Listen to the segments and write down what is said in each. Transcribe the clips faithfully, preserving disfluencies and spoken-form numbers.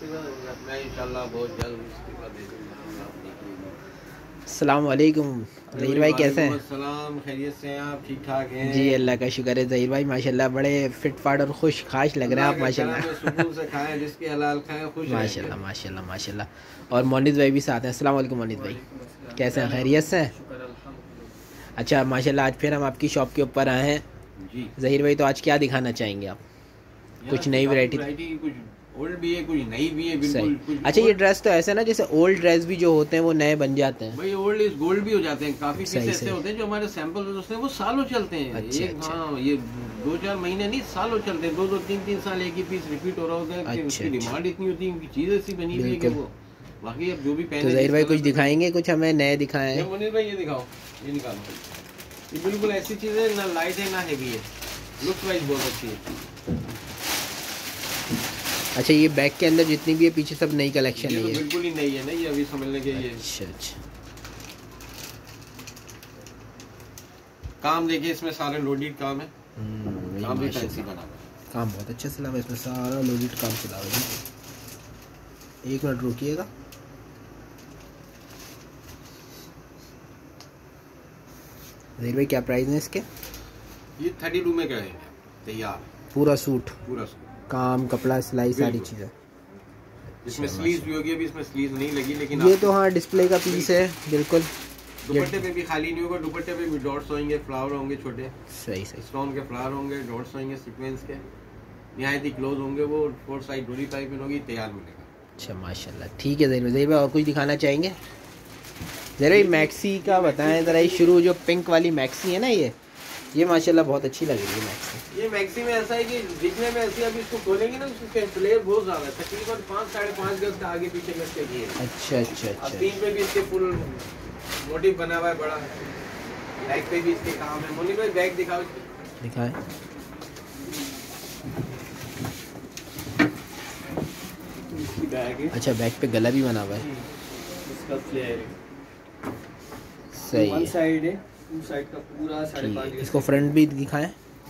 मैं इंशाल्लाह बहुत जल्द इस्तीफा दे दूंगा। अस्सलाम वालेकुम ज़हीर भाई, कैसे हैं? सलाम, खैरियत से हैं आप? ठीक ठाक हैं जी, अल्लाह का शुक्र है। ज़हीर भाई माशाल्लाह बड़े फिट फाट और खुश खाश लग रहे हैं आप माशाल्लाह। सुकून से खाएं, रिज़्क़ हलाल खाएं, खुश माशाल्लाह माशाल्लाह माशाल्लाह। और मोनिस भाई भी साथ हैं। अस्सलाम वालेकुम मोनिस भाई, कैसे हैं? खैरियत से हैं? अच्छा माशाल्लाह, आज फिर हम आपकी शॉप के ऊपर आए हैं। जी ज़हीर भाई, तो आज क्या दिखाना चाहेंगे आप? कुछ नई वैरायटी, कुछ ओल्ड भी है, कुछ नई भी है, बिल्कुल। अच्छा, ये ड्रेस तो ऐसा ना जैसे ओल्ड ड्रेस भी जो होते हैं वो नए बन जाते हैं। भाई ओल्ड इज गोल्ड भी हो जाते हैं। काफी पीस ऐसे होते हैं जो हमारे सैंपल होते हैं वो सालों चलते हैं। अच्छा, एक अच्छा। हाँ, ये दो चार महीने नहीं, सालों चलते हैं। दो दो तीन तीन साल एक ही पीस रिपीट हो रहा होता है। अच्छा, उसकी डिमांड इतनी होती है, उनकी चीज ऐसी बनी हुई है कि वो बाकी अब जो भी पहने। तो ज़हीर भाई कुछ दिखाएंगे, कुछ हमें नए दिखाएं। मुनीर भाई ये दिखाओ, ये निकालो। ये बिल्कुल ऐसी चीज है, ना लाइट है ना हैवी है, लुक वाइज बहुत अच्छी है। अच्छा, ये बैग के अंदर जितनी भी है पीछे सब नई कलेक्शन है? ये तो बिल्कुल ही नई है, नहीं अभी समझने के। ये अच्छा अच्छा, काम देखिए, इसमें सारे लोडेड काम है। काम भी फैंसी बना हुआ है, काम बहुत अच्छा सिला हुआ है, इसमें सारा लोडेड काम सिला हुआ है। एक मिनट रुकिएगा। ज़हीर भाई क्या प्राइस है इसके? ये थर्टी टू में करेंगे तैयार, पूरा सूट, पूरा सूट, काम कपड़ा सिलाई सारी चीज़ें। इसमें स्लीव्स भी होगी, अभी इसमें स्लीव्स नहीं लगी, लेकिन ये तो हाँ डिस्प्ले का पीस है बिल्कुल। दुपट्टे पे भी खाली नहीं होगा, दुपट्टे पे भी डॉट्स होंगे, फ्लावर होंगे छोटे, सही सही स्टोन के फ्लावर होंगे, डॉट्स होंगे सीक्वेंस के, निहायत ही क्लोज होंगे वो। फोर साइड डोरी टाइप में होगी, तैयार मिलेगा। अच्छा माशाल्लाह, ठीक है ज़हीर भाई। ज़हीर भाई और कुछ दिखाना चाहेंगे? ज़हीर भाई मैक्सी का बताएं ज़रा। ये शुरू जो पिंक वाली मैक्सी है ना, ये ये माशाल्लाह बहुत अच्छी लग रही है मैक्सी। ये मैक्सी में ऐसा है कि दिखने में ऐसी, अभी इसको खोलेंगे ना, उसके फ्लेयर बहुत ज्यादा है। तकरीबन पाँच साढ़े पाँच गज का आगे पीछे में इसके किए। अच्छा अच्छा अच्छा। तीन पे भी इसके फुल मोटिव बना हुआ है बड़ा, बैक पे भी इसके काम है। मोनी भाई बैग दिखाओ, दिखाएं। बैग है। अच्छा, बैक पे गला भी बना हुआ है, इसका फ्लेयर है, सही है। साइड है, टू साइड का पूरा साढ़े पाँच गज। इसको फ्रंट भी दिखाएं।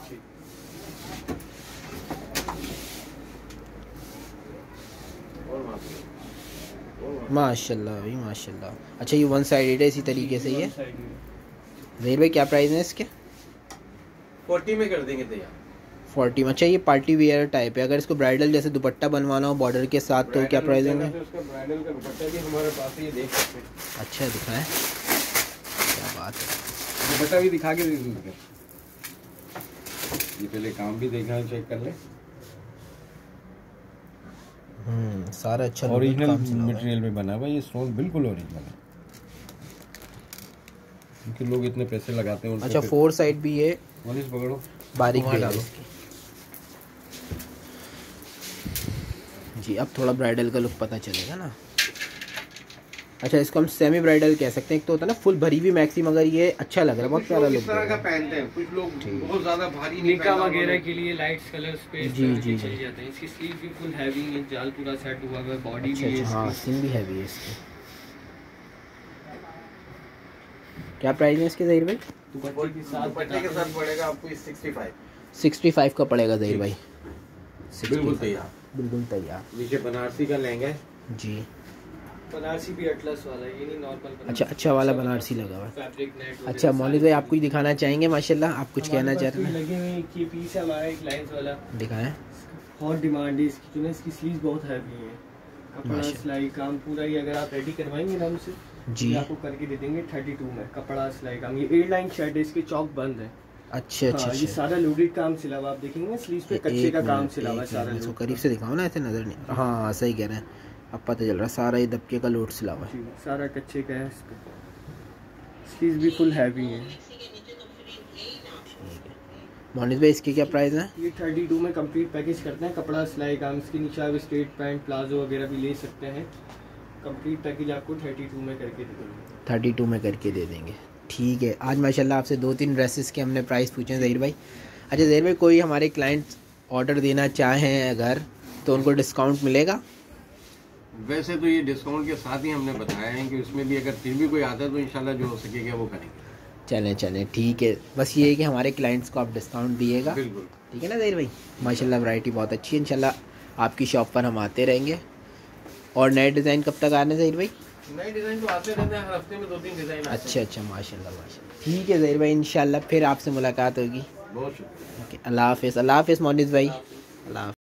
माशाल्लाह भाई माशाल्लाह। अच्छा, ये वन साइडेड है इसी तरीके से। ये ज़हीर भाई क्या प्राइस है इसके? फोर्टी में कर देंगे तैयार, फोर्टी में। अच्छा, ये पार्टी वेयर टाइप है। अगर इसको ब्राइडल जैसे दुपट्टा बनवाना हो बॉर्डर के साथ तो क्या प्राइस होंगे? उसका ब्राइडल का दुपट्टा भी हमारे पास है, ये देख सकते हैं। अच्छा दिखाएं, क्या बात है। दुपट्टा भी दिखा के दे दूंगा। ये पहले काम भी देखना, चेक कर ले। हम्म सारा अच्छा ओरिजिनल मटेरियल में बना हुआ, ये स्टोन बिल्कुल ओरिजिनल है, क्योंकि लोग इतने पैसे लगाते हैं। अच्छा, फोर साइड भी है, वालिस पकड़ो, बारीक भी है जी। अब थोड़ा ब्राइडल का लुक पता चलेगा ना। अच्छा, इसको हम सेमी ब्राइडल कह सकते हैं। एक तो होता है ना फुल भरी हुई मैक्सी, मगर ये अच्छा लग रहा है, बहुत प्यारा लुक इस तरह का पहनते हैं। कुछ लोग बहुत ज्यादा भारी निका वगैरह के लिए लाइट्स कलर्स पे जी जी चल जाते हैं। इसकी स्लीव भी फुल हैवी है, जाल पूरा सेट हुआ है, बॉडी अच्छा, भी है। हाँ स्किन भी हैवी है इसकी। क्या प्राइस है इसके ज़हीर भाई? दुपट्टे के साथ दुपट्टे के साथ पड़ेगा आपको सिक्सटी फाइव। सिक्सटी फाइव का पड़ेगा ज़हीर भाई। बिल्कुल तैयार, बिल्कुल तैयार। नीचे बनारसी का लहंगा है जी, बनारसी भी अटलस वाला, ये नहीं नॉर्मल। अच्छा अच्छा वाला बनारसी लगा हुआ है। अच्छा मोनिस भाई, आप कुछ दिखाना चाहेंगे? माशाल्लाह, आप कुछ कहना चाह रहे हैं? लगे हुए ये पीस है हमारा एक लाइंस वाला, दिखाएं। बहुत डिमांड है इसकी, जो है इसकी स्लीव्स बहुत हैवी है, कपड़ा सिलाई काम पूरा ही। अगर आप रेडी करवाएंगे ना हमसे जी, आपको करके दे देंगे थर्टी टू में, कपड़ा सिलाई काम। ये एयर लाइन शर्ट है, इसके चौक बंद है। अच्छा अच्छा, ये सारा लोडेड काम सिला हुआ, आप देखेंगे स्लीव्स पे कच्चे का काम सिला हुआ सारा। इसको करीब से दिखाओ ना, ऐसे नजर नहीं। हाँ सही कह रहे हैं, अब पता चल रहा है सारा ये दबके का लोड सिला हुआ है, सारा कच्चे का है। इसका स्लीव्स भी फुल हैवी है। मोनिस भाई इसकी क्या प्राइस है? ये थर्टी टू में कंप्लीट पैकेज करते हैं, कपड़ा सिलाई काम। इसके नीचे आप स्ट्रेट पैंट प्लाजो वगैरह भी ले सकते हैं। कंप्लीट पैकेज आपको थर्टी टू में करके दे देंगे। थर्टी टू में करके दे देंगे, ठीक है। आज माशाल्लाह आपसे दो तीन ड्रेसेस के हमने प्राइस पूछे हैं ज़हीर भाई। अच्छा ज़हीर भाई, कोई हमारे क्लाइंट्स ऑर्डर देना चाहें अगर, तो उनको डिस्काउंट मिलेगा? वैसे तो ये डिस्काउंट के साथ ही हमने बताया है कि उसमें भी अगर फिर भी कोई आता है तो इंशाल्लाह जो हो सकेगा वो करेंगे। चलें चलें, ठीक है। बस ये है कि हमारे क्लाइंट्स को आप डिस्काउंट दिएगा, बिल्कुल, ठीक है ना ज़हीर भाई? माशाल्लाह वैरायटी बहुत अच्छी है, इंशाल्लाह आपकी शॉप पर हम आते रहेंगे। और नए डिज़ाइन कब तक आने ज़हीर भाई? नए डिज़ाइन तो आते रहते हैं, हर हफ्ते में दो तीन डिज़ाइन। अच्छा अच्छा, माशाल्लाह माशाल्लाह। ठीक है ज़हीर भाई, इंशाल्लाह फिर आपसे मुलाकात होगी। बहुत शुक्रिया। ओके, अल्लाह हाफ़िज़। अल्लाह हाफ़िज़ मोनिस भाई, अल्लाह।